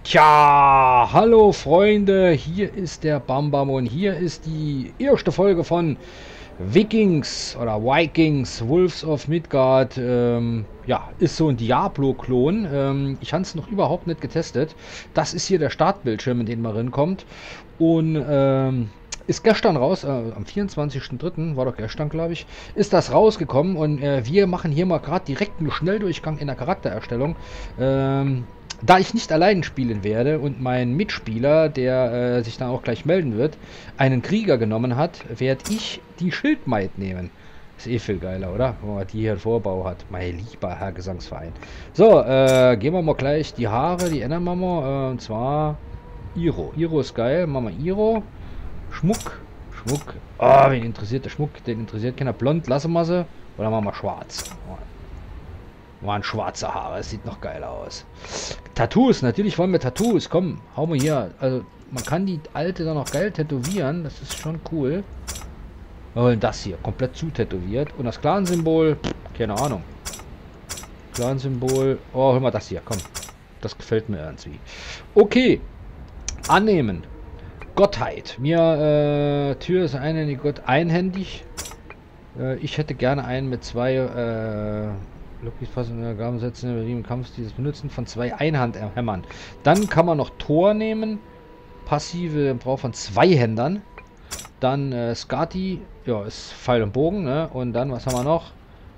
Tja, hallo Freunde, hier ist der Bambam und hier ist die erste Folge von Vikings oder Vikings, Wolves of Midgard. Ja, ist so ein Diablo-Klon. Ich habe es noch überhaupt nicht getestet. Das ist hier der Startbildschirm, in den man reinkommt. Und ist gestern raus, am 24.03., war doch gestern, glaube ich, ist das rausgekommen. Und wir machen hier mal gerade direkt einen Schnelldurchgang in der Charaktererstellung. Da ich nicht allein spielen werde und mein Mitspieler, der sich dann auch gleich melden wird, einen Krieger genommen hat, werde ich die Schildmaid nehmen. Ist eh viel geiler, oder? Wenn man die hier im Vorbau hat. Mein lieber Herr Gesangsverein. So, gehen wir mal gleich die Haare, die ändern wir mal. Und zwar Iro. Iro ist geil. Machen wir Iro. Schmuck. Schmuck. Ah, wen interessiert der Schmuck? Den interessiert keiner. Blond, lassen wir sie. Oder machen wir schwarz. Waren schwarze Haare, es sieht noch geil aus. Tattoos, natürlich wollen wir Tattoos. Komm, hauen wir hier. Also, man kann die alte dann noch geil tätowieren. Das ist schon cool. Wir wollen das hier komplett zu tätowiert. Und das Clan-Symbol, keine Ahnung. Clan-Symbol, oh, hör mal das hier, komm. Das gefällt mir irgendwie. Okay, annehmen. Gottheit. Mir, Tür ist eine, die Gott einhändig. Ich hätte gerne einen mit zwei, Lokis Fassung der Gaben setzen im Kampf dieses Benutzen von zwei Einhandhämmern. Dann kann man noch Tor nehmen. Passive braucht von zwei Händern. Dann Skati, ja, ist Pfeil und Bogen, ne? Und dann, was haben wir noch?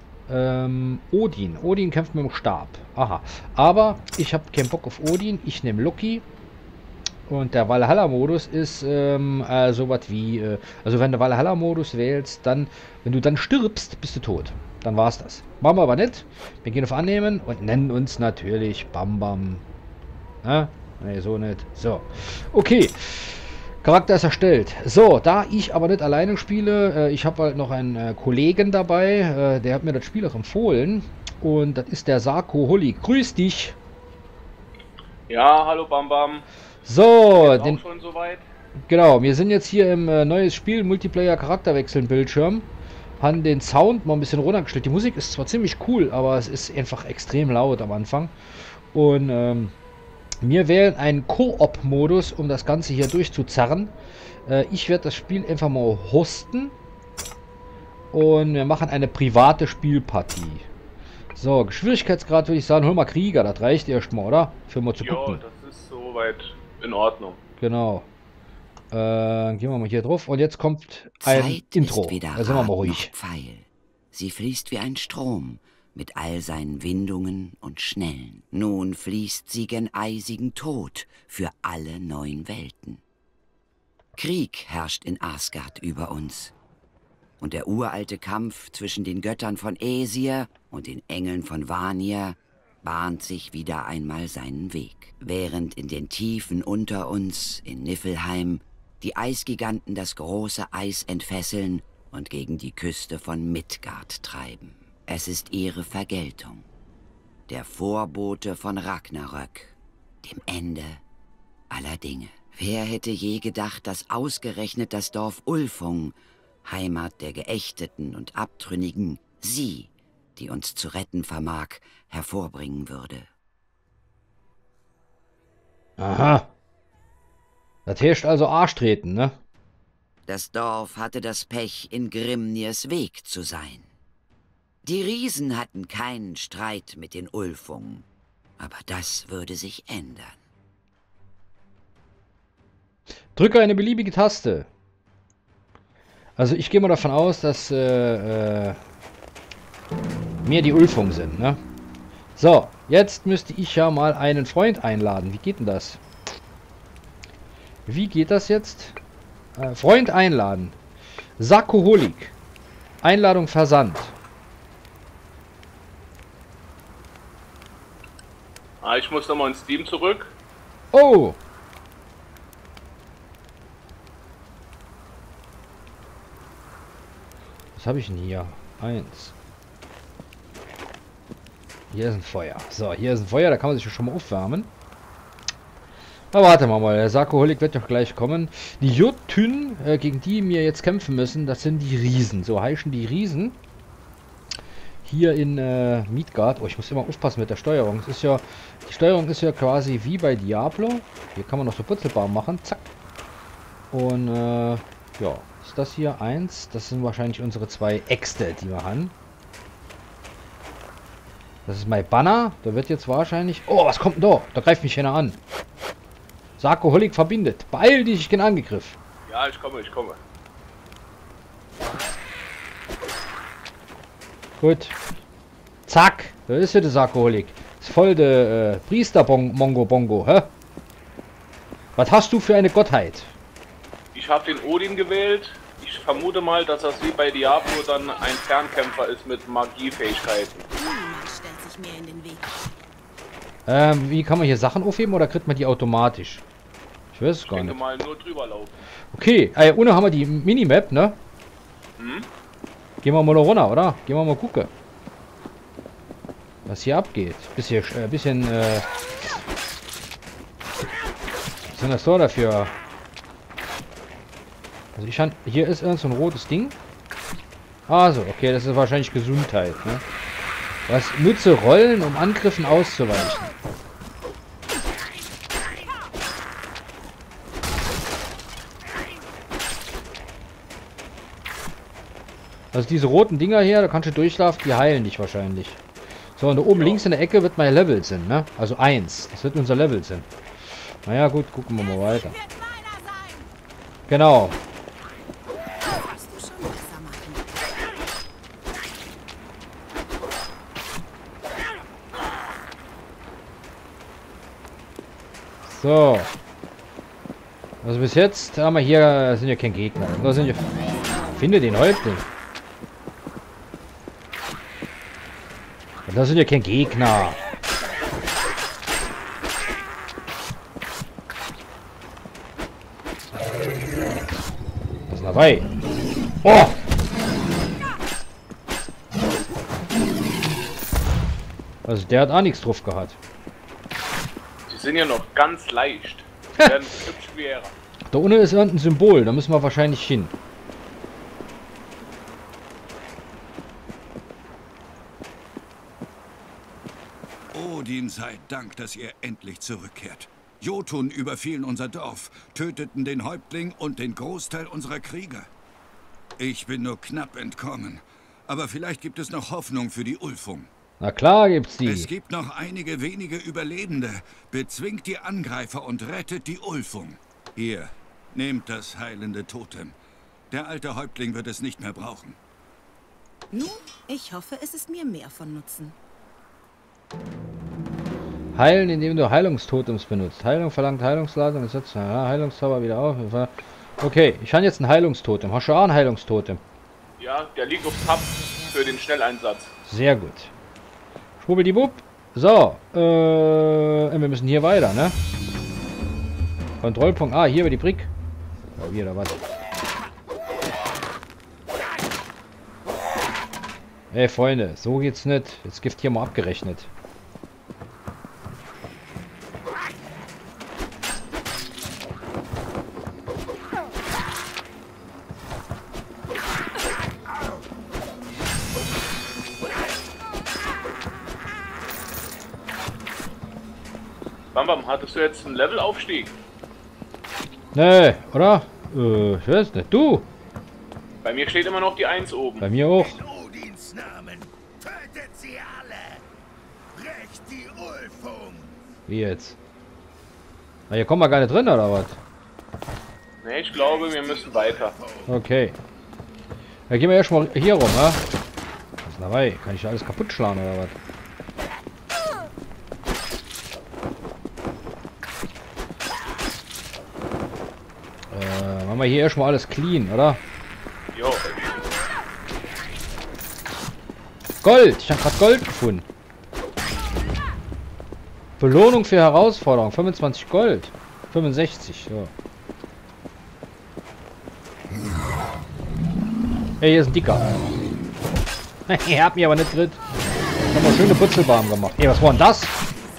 Odin. Odin kämpft mit dem Stab. Aha. Aber ich habe keinen Bock auf Odin. Ich nehme Loki. Und der Valhalla-Modus ist sowas wie, also wenn du Valhalla-Modus wählst, dann, wenn du dann stirbst, bist du tot. Dann war's das. Machen wir aber nicht. Wir gehen auf Annehmen und nennen uns natürlich Bambam. Ne, so nicht. So. Okay. Charakter ist erstellt. So, da ich aber nicht alleine spiele, ich habe halt noch einen Kollegen dabei, der hat mir das Spiel auch empfohlen. Und das ist der Sarko Holly. Grüß dich. Ja, hallo Bambam. So, Auch schon soweit? Genau, wir sind jetzt hier im neues Spiel, Multiplayer Charakterwechseln Bildschirm. Haben den Sound mal ein bisschen runtergestellt. Die Musik ist zwar ziemlich cool, aber es ist einfach extrem laut am Anfang. Und wir wählen einen Koop-Modus, um das Ganze hier durchzuzerren. Ich werde das Spiel einfach mal hosten. Und wir machen eine private Spielpartie. So, Schwierigkeitsgrad würde ich sagen, hol mal Krieger, das reicht erstmal, oder? Für mal zu gucken. Ja, das ist soweit in Ordnung. Genau. Gehen wir mal hier drauf. Und jetzt kommt ein Zeit Intro. ist weder Da sind wir mal Rad ruhig. noch Pfeil. Sie fließt wie ein Strom mit all seinen Windungen und Schnellen. Nun fließt sie gen eisigen Tod für alle neuen Welten. Krieg herrscht in Asgard über uns. Und der uralte Kampf zwischen den Göttern von Aesir und den Engeln von Vanir bahnt sich wieder einmal seinen Weg. Während in den Tiefen unter uns, in Niflheim, die Eisgiganten das große Eis entfesseln und gegen die Küste von Midgard treiben. Es ist ihre Vergeltung. Der Vorbote von Ragnarök, dem Ende aller Dinge. Wer hätte je gedacht, dass ausgerechnet das Dorf Ulfung, Heimat der Geächteten und Abtrünnigen, sie, die uns zu retten vermag, hervorbringen würde. Aha. Das herrscht also Arschtreten, ne? Das Dorf hatte das Pech, in Grimnirs Weg zu sein. Die Riesen hatten keinen Streit mit den Ulfungen, aber das würde sich ändern. Drücke eine beliebige Taste. Also ich gehe mal davon aus, dass mehr die Ulfung sind, ne? So, jetzt müsste ich ja mal einen Freund einladen. Wie geht denn das? Wie geht das jetzt? Freund einladen. Sakoholik. Einladung versandt. Ich muss nochmal in Steam zurück. Oh! Was habe ich denn hier? Eins. Hier ist ein Feuer. So, hier ist ein Feuer, da kann man sich schon mal aufwärmen. Na, warte mal, der Sarkoholik wird doch gleich kommen. Die Jotun, gegen die wir jetzt kämpfen müssen, das sind die Riesen. So heißen die Riesen. hier in Midgard. Oh, ich muss immer aufpassen mit der Steuerung. Es ist ja, die Steuerung ist ja quasi wie bei Diablo. Hier kann man noch so Putzelbaum machen. Zack. Und ja, ist das hier eins? Das sind wahrscheinlich unsere 2 Äxte, die wir haben. Das ist mein Banner. Da wird jetzt wahrscheinlich... Oh, was kommt denn da? Da greift mich einer an. Sarkoholik verbindet. Beeil dich, ich bin angegriffen. Ja, ich komme, ich komme. Gut. Zack. Da ist ja der Sarkoholik. Ist voll der Priester-Mongo-Bongo, hä? Was hast du für eine Gottheit? Ich habe den Odin gewählt. Ich vermute mal, dass das wie bei Diablo dann ein Fernkämpfer ist mit Magiefähigkeiten. Niemand stellt sich mir in den Weg. Wie kann man hier Sachen aufheben oder kriegt man die automatisch? Ich weiß es Ich gar denke nicht. mal nur drüber laufen. Okay, unten haben wir die Minimap, ne? Hm? Gehen wir mal noch runter, oder? Gehen wir mal gucken. Was hier abgeht. Was sind das so dafür? Also hier ist irgend so ein rotes Ding. Also, okay, das ist wahrscheinlich Gesundheit, ne? Was nutze Rollen, um Angriffen auszuweichen. Also diese roten Dinger hier, da kannst du durchlaufen, die heilen dich wahrscheinlich. So, und da oben links in der Ecke wird mein Level sind, ne? Also 1. Das wird unser Level sind. Naja, gut, gucken wir mal weiter. Genau. Kannst du schon besser machen. So. Also bis jetzt haben wir hier, sind ja kein Gegner. Da sind ja, finde den Häuptling. Und da sind ja kein Gegner. Was ist dabei? Oh! Also der hat auch nichts drauf gehabt. Die sind ja noch ganz leicht. Die werden bestimmt schwerer. Da unten ist irgendein Symbol, da müssen wir wahrscheinlich hin. Odin sei Dank, dass ihr endlich zurückkehrt. Jotun überfielen unser Dorf, töteten den Häuptling und den Großteil unserer Krieger. Ich bin nur knapp entkommen, aber vielleicht gibt es noch Hoffnung für die Ulfung. Na klar gibt's die. Es gibt noch einige wenige Überlebende. Bezwingt die Angreifer und rettet die Ulfung. Hier, nehmt das heilende Totem. Der alte Häuptling wird es nicht mehr brauchen. Nun, ich hoffe, es ist mir mehr von Nutzen. Heilen, indem du Heilungstotems benutzt. Heilung verlangt Heilungsladung. Ja, Heilungszauber wieder auf. Okay, ich habe jetzt ein Heilungstotem. Hast du auch ein Heilungstotem? Ja, der liegt auf Tab für den Schnelleinsatz. Sehr gut. Schwubbeldiwupp. So, wir müssen hier weiter, ne? Kontrollpunkt. Ah, hier über die Brick. Oh, hier, da was. Ey, Freunde, so geht's nicht. Jetzt Gift hier mal abgerechnet. Bam, hattest du jetzt einen Levelaufstieg? Nee, oder? Ich weiß nicht. Du? Bei mir steht immer noch die 1 oben. Bei mir auch. In Odins Namen, tötet sie alle! Rächt die Ulfung! Wie jetzt? Na, hier kommen wir gar nicht drin, oder was? Ne, ich glaube, wir müssen weiter. Okay. Da gehen wir erstmal hier rum, ha? Was ist dabei? Kann ich alles kaputt schlagen, oder was? Machen wir hier erstmal alles clean, oder? Jo. Gold! Ich habe gerade Gold gefunden. Belohnung für Herausforderung. 25 Gold. 65, so. Hey, hier ist ein Dicker. Ihr habt mich aber nicht drin. Ich hab mal schöne Putzelbarm gemacht. Ey, was war denn das?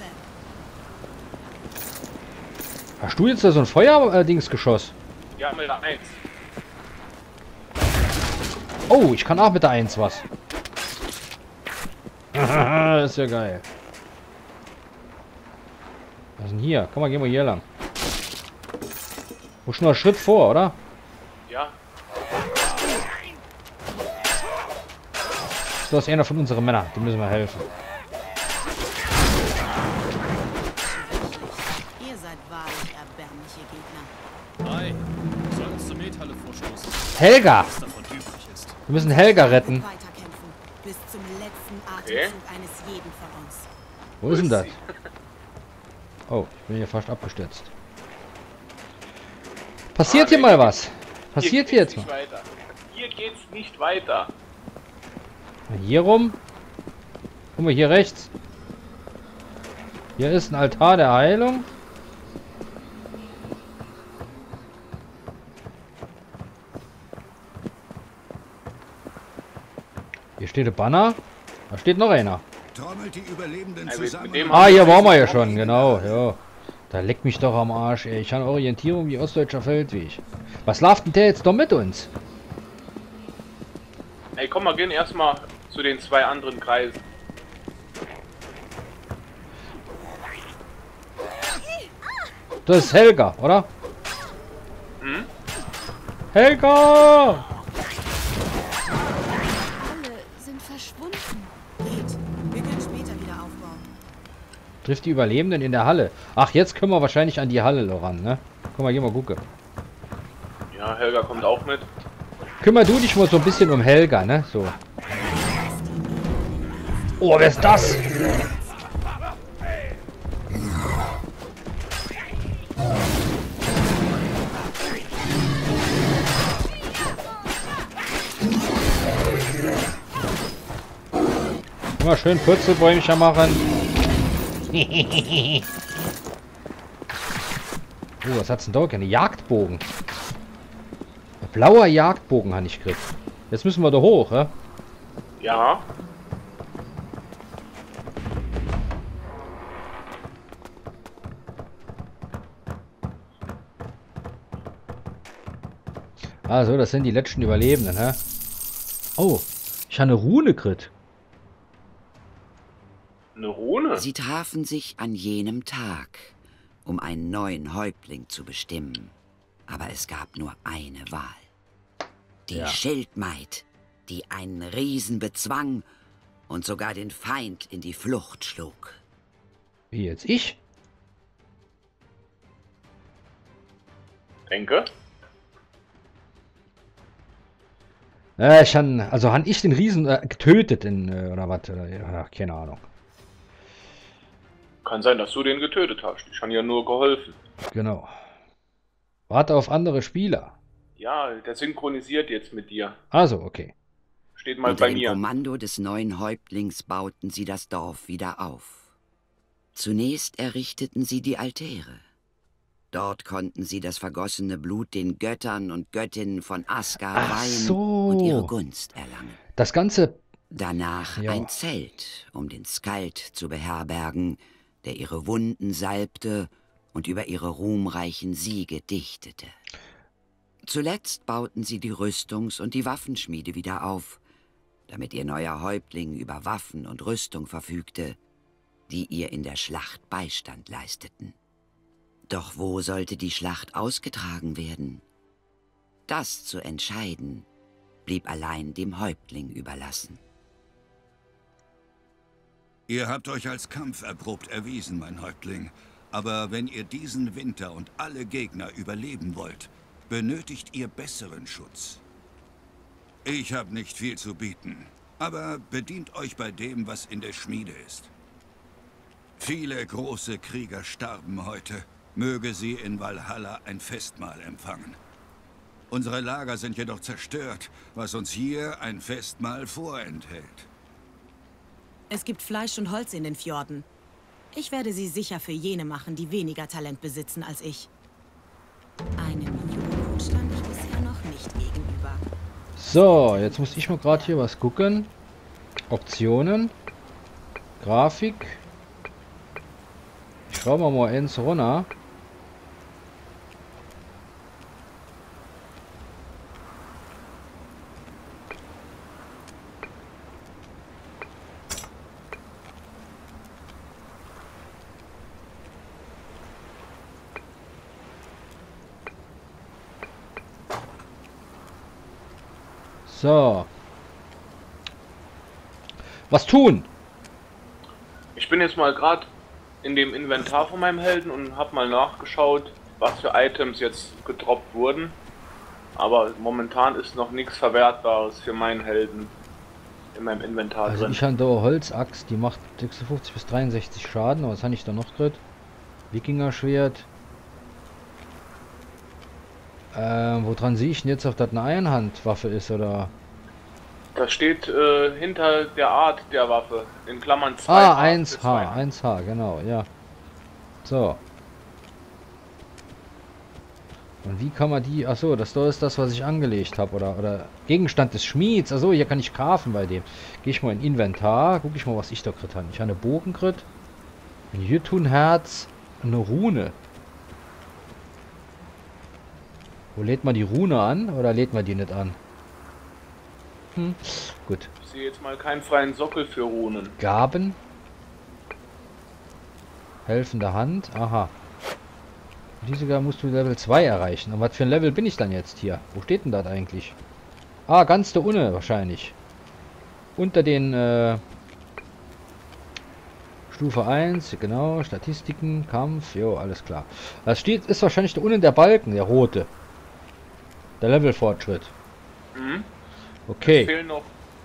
Hast du jetzt da so ein Feuer-Dings-Geschoss? Ja, mit der 1. Oh, ich kann auch mit der 1 was. Das ist ja geil. Was ist denn hier? Komm mal, gehen wir hier lang. Muss schon noch einen Schritt vor, oder? Ja. Das ist einer von unseren Männern. Dem müssen wir helfen. Ihr seid wahrlich erbärmliche Gegner. Hi, wir sollen uns zur Methalle vorstoßen. Helga! Was davon übrig ist. Wir müssen Helga retten. Weiterkämpfen. Bis zum letzten Okay. Atemzug eines jeden von uns. Wo ist denn das? Oh, ich bin hier fast abgestürzt. Passiert hier mal was? Passiert hier jetzt nicht mal? weiter. Hier geht's nicht weiter. Hier rum. Guck mal, hier rechts. Hier ist ein Altar der Heilung. Hier steht ein Banner. Da steht noch einer. Trommelt die Überlebenden Ja, mit zusammen. dem- Ah, hier waren wir ja schon, genau. Ja. Da leckt mich doch am Arsch, ey. Ich habe Orientierung wie Ostdeutscher Feldweg. Was läuft denn der jetzt doch mit uns? Ey, komm, wir gehen erstmal zu den 2 anderen Kreisen. Das ist Helga, oder? Hm? Helga! Alle sind verschwunden. Geht. Wir können später wieder aufbauen. Trifft die Überlebenden in der Halle. Ach, jetzt können wir wahrscheinlich an die Halle ran, ne? Guck mal, geh mal gucken. Ja, Helga kommt auch mit. Kümmer du dich mal so ein bisschen um Helga, ne? So. Oh, wer ist das? Immer schön Purzelbäumchen machen. Oh, was hat's denn da? Ein Jagdbogen. Ein blauer Jagdbogen habe ich gekriegt. Jetzt müssen wir da hoch, ja? Ja. Also, das sind die letzten Überlebenden, hä? Oh, ich habe eine Rune gekriegt. Eine Rune? Sie trafen sich an jenem Tag, um einen neuen Häuptling zu bestimmen. Aber es gab nur eine Wahl. Die Ja. Schildmaid, die einen Riesen bezwang und sogar den Feind in die Flucht schlug. Wie jetzt ich? Denke. Also han ich den Riesen getötet oder was? Oder, keine Ahnung. Kann sein, dass du den getötet hast. Ich habe ja nur geholfen. Genau. Warte auf andere Spieler. Ja, der synchronisiert jetzt mit dir. Also, okay. Steht mal Unter bei dem mir. Kommando des neuen Häuptlings bauten sie das Dorf wieder auf. Zunächst errichteten sie die Altäre. Dort konnten sie das vergossene Blut den Göttern und Göttinnen von Asgard Ach weihen so. und ihre Gunst erlangen. Das Ganze. Danach Ja. ein Zelt, um den Skald zu beherbergen, der ihre Wunden salbte und über ihre ruhmreichen Siege dichtete. Zuletzt bauten sie die Rüstungs- und die Waffenschmiede wieder auf, damit ihr neuer Häuptling über Waffen und Rüstung verfügte, die ihr in der Schlacht Beistand leisteten. Doch wo sollte die Schlacht ausgetragen werden? Das zu entscheiden, blieb allein dem Häuptling überlassen. Ihr habt euch als kampferprobt erwiesen, mein Häuptling. Aber wenn ihr diesen Winter und alle Gegner überleben wollt, benötigt ihr besseren Schutz. Ich habe nicht viel zu bieten, aber bedient euch bei dem, was in der Schmiede ist. Viele große Krieger starben heute. Möge sie in Valhalla ein Festmahl empfangen. Unsere Lager sind jedoch zerstört, was uns hier ein Festmahl vorenthält. Es gibt Fleisch und Holz in den Fjorden. Ich werde sie sicher für jene machen, die weniger Talent besitzen als ich. Einem Joko stand ich bisher noch nicht gegenüber. So, jetzt muss ich mal gerade hier was gucken. Optionen. Grafik. Schauen wir mal ins runter. So. Was tun? Ich bin jetzt mal gerade in dem Inventar von meinem Helden und habe mal nachgeschaut, was für Items jetzt gedroppt wurden. Aber momentan ist noch nichts Verwertbares für meinen Helden in meinem Inventar Also drin. ich habe da eine Holzaxt, die macht 56 bis 63 Schaden. Aber was habe ich da noch drin? Wikinger-Schwert. Woran sehe ich denn jetzt, ob das eine Einhandwaffe ist, oder? Das steht hinter der Art der Waffe, in Klammern 2H. Ah, 1H, 1H, genau, ja. So. Und wie kann man die... Achso, das da ist das, was ich angelegt habe, oder Gegenstand des Schmieds. Achso, hier kann ich grafen bei dem. Gehe ich mal in Inventar, gucke ich mal, was ich da krit habe. Ich habe eine Bogenkrit, ein Jütunherz und eine Rune. Wo lädt man die Rune an, oder lädt man die nicht an? Gut. Ich sehe jetzt mal keinen freien Sockel für Runen. Gaben. Helfende Hand. Aha. Diese Gabe musst du Level 2 erreichen. Und was für ein Level bin ich dann jetzt hier? Wo steht denn das eigentlich? Ah, ganz da unten wahrscheinlich. Unter den Stufe 1, genau, Statistiken, Kampf, jo, alles klar. Das steht, ist wahrscheinlich da unten der Balken, der rote. Der Levelfortschritt. Mhm. Okay. Es fehlen noch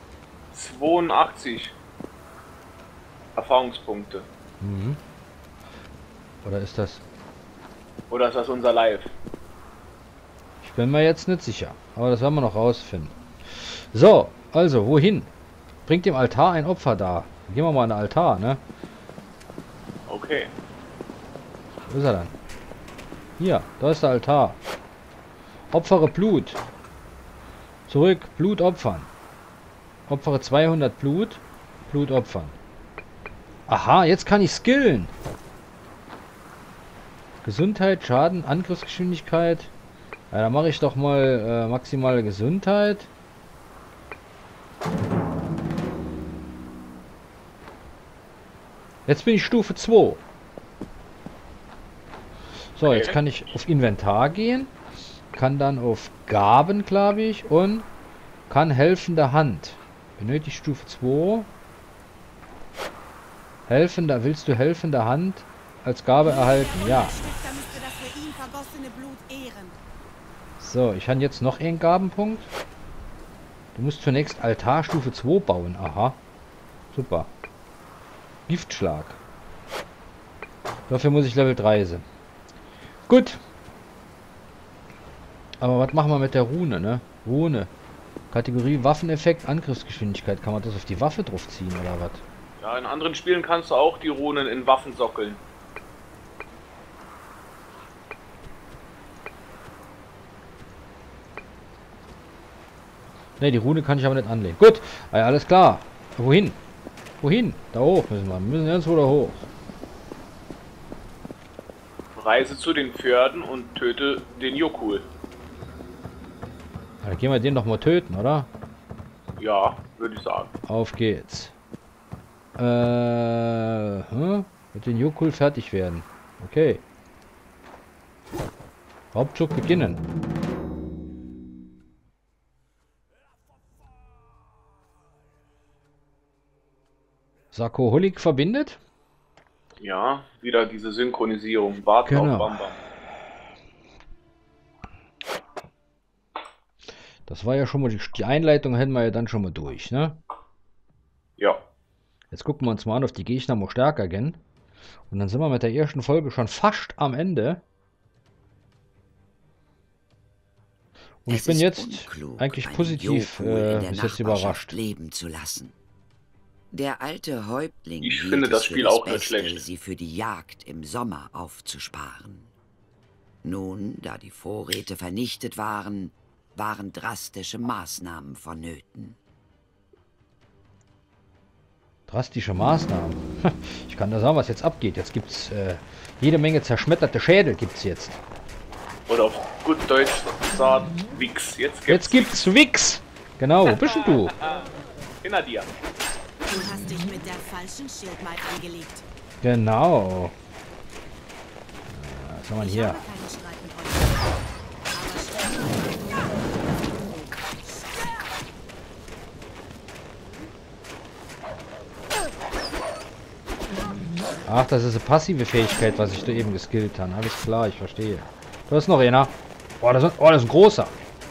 82 Erfahrungspunkte. Mhm. Oder ist das... Oder ist das unser Live? Ich bin mir jetzt nicht sicher. Aber das werden wir noch rausfinden. So, also, wohin? Bringt dem Altar ein Opfer dar. Gehen wir mal an den Altar, ne? Okay. Wo ist er dann? Hier, da ist der Altar. Opfere Blut. Zurück, Blut opfern. Opfere 200 Blut. Blut opfern. Aha, jetzt kann ich skillen. Gesundheit, Schaden, Angriffsgeschwindigkeit. Ja, dann mache ich doch mal maximale Gesundheit. Jetzt bin ich Stufe 2. So, jetzt kann ich auf Inventar gehen. Kann dann auf Gaben, glaube ich. Und kann helfende Hand. Benötigt Stufe 2. Helfender, willst du helfende Hand als Gabe erhalten? Ja. So, ich habe jetzt noch einen Gabenpunkt. Du musst zunächst Altar Stufe 2 bauen. Aha. Super. Giftschlag. Dafür muss ich Level 3 sein. Gut. Aber was machen wir mit der Rune, ne? Rune. Kategorie Waffeneffekt, Angriffsgeschwindigkeit. Kann man das auf die Waffe drauf ziehen, oder was? Ja, in anderen Spielen kannst du auch die Runen in Waffen sockeln. Ne, die Rune kann ich aber nicht anlegen. Gut, ja, alles klar. Wohin? Wohin? Da hoch müssen wir. Wir müssen jetzt wieder hoch. Reise zu den Pferden und töte den Jokul. Dann gehen wir den doch mal töten, oder? Ja, würde ich sagen. Auf geht's. Mit den Jokul fertig werden. Okay. Hauptzug beginnen. Sarkoholik verbindet? Ja, wieder diese Synchronisierung. Warten Genau. auf Bam-Bam. Das war ja schon mal die Einleitung, hätten wir ja dann schon mal durch, ne? Ja. Jetzt gucken wir uns mal an, auf die Gegner mal stärker gehen. Und dann sind wir mit der ersten Folge schon fast am Ende. Und ich bin jetzt eigentlich positiv bis jetzt überrascht. Leben zu lassen. Der alte Häuptling Ich hielt finde es das für Spiel auch nicht Beste, schlecht. sie für die Jagd im Sommer aufzusparen. Nun, da die Vorräte vernichtet waren, waren drastische Maßnahmen vonnöten. Drastische Maßnahmen. Ich kann da sagen, was jetzt abgeht. Jetzt gibt es jede Menge zerschmetterte Schädel gibt's jetzt. Oder auf gut Deutsch sagt Wix. Jetzt gibt's Wix. Genau, wo bist denn du? Hinter dir. Du hast dich mit der falschen Schildmaid angelegt. Genau. Was haben wir Ich hier? habe keinen Streit mit euch. Aber Ach, das ist eine passive Fähigkeit, was ich da eben geskillt habe. Alles klar, ich verstehe. Da ist noch einer. Oh, das ist ein großer.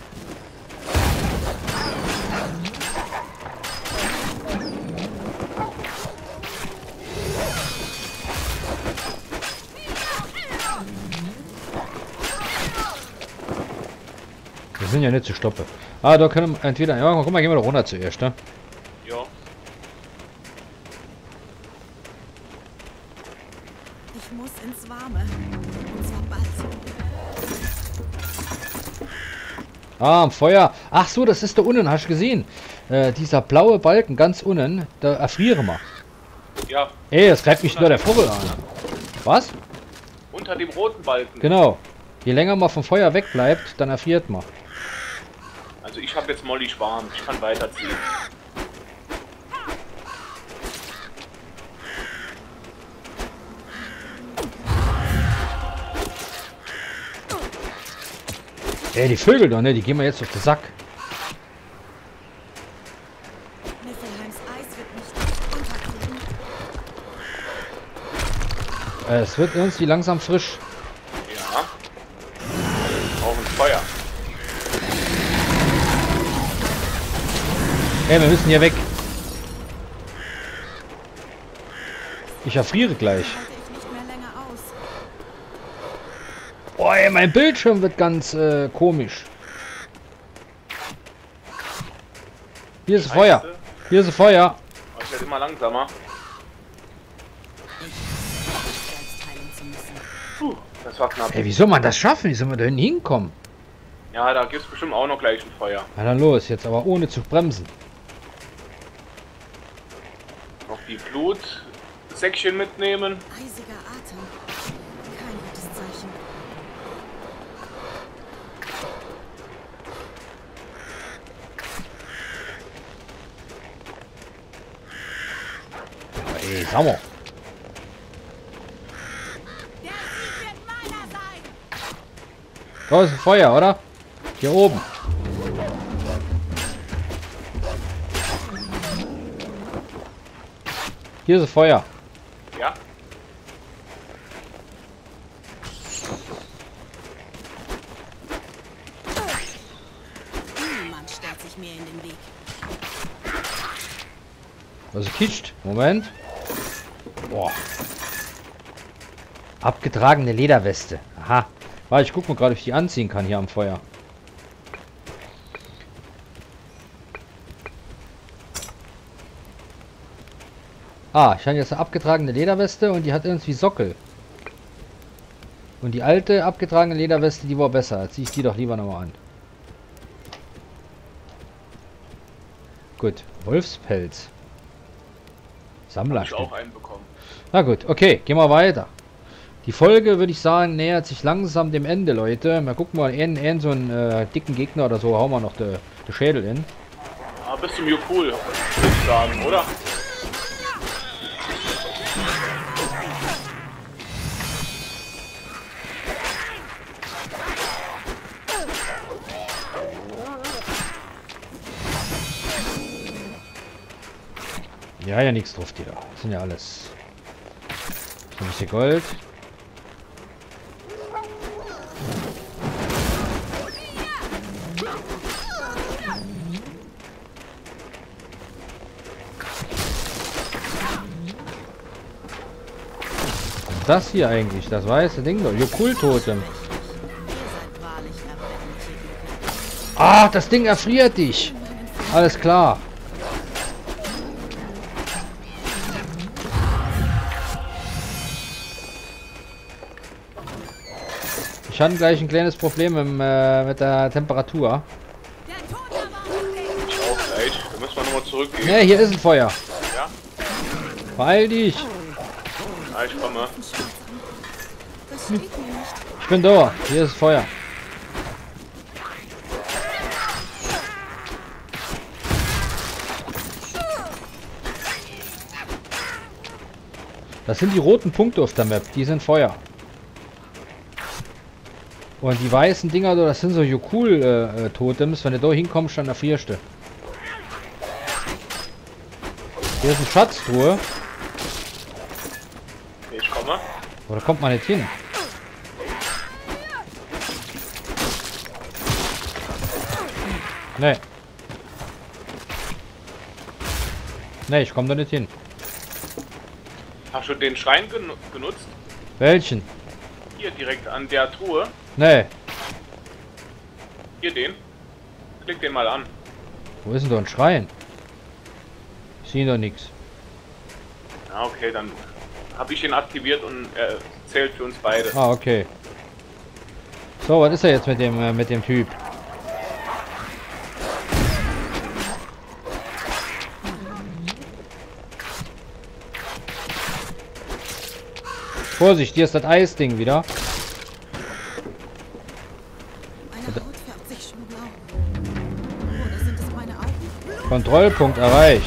Wir sind ja nicht zu stoppen. Ah, da können wir entweder... Ja, guck mal, gehen wir doch runter zuerst, ne? Ja. Ich muss ins Warme. Und zwar bald. Ah, am Feuer. Ach so, das ist da unten, hast du gesehen? Dieser blaue Balken ganz unten, da erfrieren wir. Ja. Ey, das greift mich nur der Vogel an. Was? Unter dem roten Balken. Genau. Je länger man vom Feuer wegbleibt, dann erfriert man. Also ich habe jetzt Molly Schwarm. Ich kann weiterziehen. Ey, die Vögel doch, ne? Die gehen wir jetzt auf den Sack. Niffelheims Eis wird mich nicht unterkriegen. Es wird irgendwie langsam frisch. Ja. Auch ein Feuer. Ey, wir müssen hier weg. Ich erfriere gleich. Halte ich nicht mehr länger aus. Oh, ey, mein Bildschirm wird ganz komisch. Hier ist Feuer. Hier ist Feuer. Aber ich werde immer langsamer. Selbst teilen zu müssen. Puh, das war knapp. Ey, wie soll man das schaffen? Wie soll man da hinkommen? Ja, da gibt es bestimmt auch noch gleich ein Feuer. Na dann los, jetzt aber ohne zu bremsen. Noch die Blutsäckchen mitnehmen. Eisiger Atem. Kein gutes Zeichen. Ey, sag mal. Der Sieg wird meiner sein! Da ist ein Feuer, oder? Hier oben. Hier ist ein Feuer. Ja. Niemand stellt sich mir in den Weg. Was kitscht? Moment. Boah. Abgetragene Lederweste. Aha. Warte, ich guck mal gerade, ob ich die anziehen kann hier am Feuer. Ah, ich habe jetzt eine abgetragene Lederweste und die hat irgendwie Sockel. Und die alte abgetragene Lederweste, die war besser. Jetzt ziehe ich die doch lieber nochmal an. Gut, Wolfspelz. Hab ich Sammlerstück. auch einen bekommen. Na gut, okay, gehen wir weiter. Die Folge, würde ich sagen, nähert sich langsam dem Ende, Leute. Mal gucken, mal in so einen dicken Gegner oder so hauen wir noch den Schädel in. Ah, bis zum Jokul, würde ich sagen, oder? Ja, ja, nichts drauf, die da. Das sind ja alles. So ein bisschen Gold. Das hier eigentlich, das weiße Ding da. Jokul-Totem. Ihr seid wahrlich erbärmliche Glückler. Ah, das Ding erfriert dich. Alles klar. Ich hatte gleich ein kleines Problem mit der Temperatur. Der Tod erwartet dich! Ich auch gleich. Da müssen wir nochmal zurückgehen. Ne, hier ist ein Feuer. Ja? Beeil dich. Ja, ich komme. Das steht mir nicht. Ich bin da. Hier ist Feuer. Das sind die roten Punkte auf der Map. Die sind Feuer. Und die weißen Dinger, das sind so Jokul-Totems. Wenn du da hinkommst, dann erfrierst du. Hier ist eine Schatztruhe. Aber da kommt man nicht hin. Nee. Nee, ich komme da nicht hin. Hast du den Schrein genutzt? Welchen? Hier direkt an der Truhe. Nee. Hier den. Klick den mal an. Wo ist denn da ein Schrein? Ich sehe doch nichts. Ja, okay, dann habe ich ihn aktiviert und er zählt für uns beide. Ah, okay. So, was ist er jetzt mit dem Typ? Vorsicht, hier ist das Eisding wieder. Meine Haut färbt sich schon blau. Oder sind es meine Augen? Kontrollpunkt erreicht.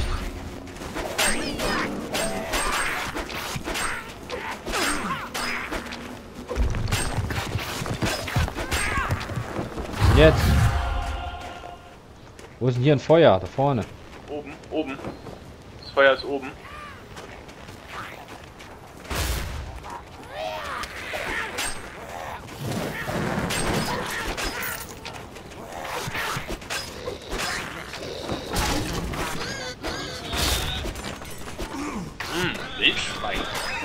Jetzt. Wo ist denn hier ein Feuer? Da vorne. Oben, oben. Das Feuer ist oben. Wildschwein.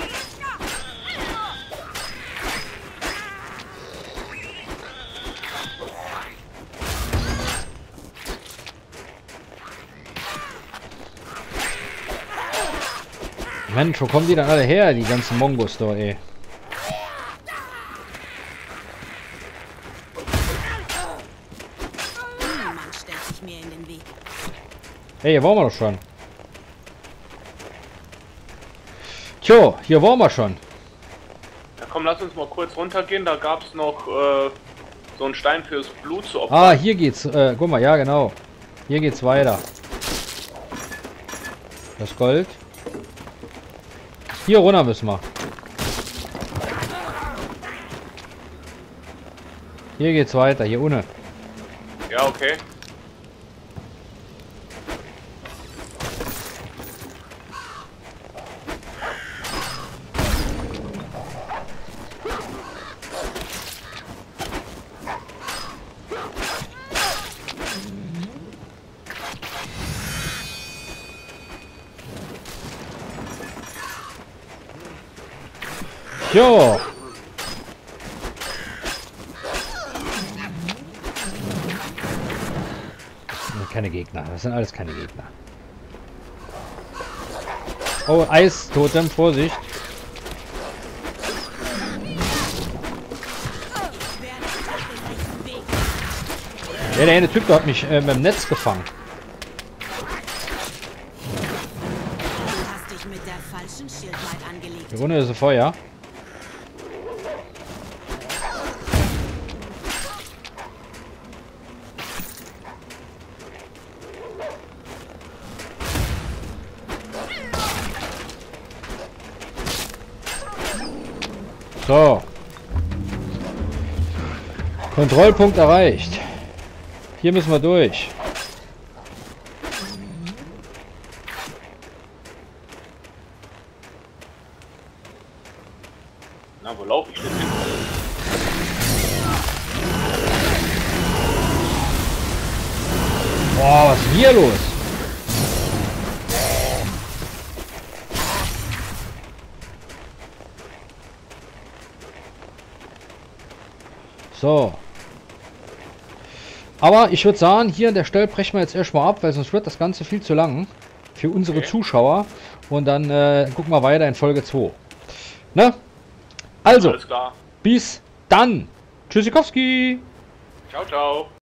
Mensch, wo kommen die dann alle her, die ganzen Mongos da, ey? Niemand stellt sich mir in den Weg. Hey, hier waren wir doch schon. Tjo, hier waren wir schon. Ja, komm, lass uns mal kurz runtergehen. Da gab es noch so einen Stein fürs Blut zu opfern. Ah, hier geht's. Guck mal, ja genau. Hier geht's weiter. Das Gold. Hier runter müssen wir. Hier geht's weiter, hier unten. Ja, okay. Jo. Keine Gegner, das sind alles keine Gegner. Oh, Eistotem, Vorsicht. Ja, der eine Typ da hat mich mit dem Netz gefangen. Du hast dich mit der falschen Schildmaid angelegt. Hier unten ist ein Feuer. So. Kontrollpunkt erreicht. Hier müssen wir durch. Na, wo laufe ich denn hin? Boah, was ist hier los? So. Aber ich würde sagen, hier an der Stelle brechen wir jetzt erstmal ab, weil sonst wird das Ganze viel zu lang für unsere Zuschauer. Und dann gucken wir weiter in Folge 2. Ne? Also, Alles klar. bis dann. Tschüssikowski. Ciao, ciao.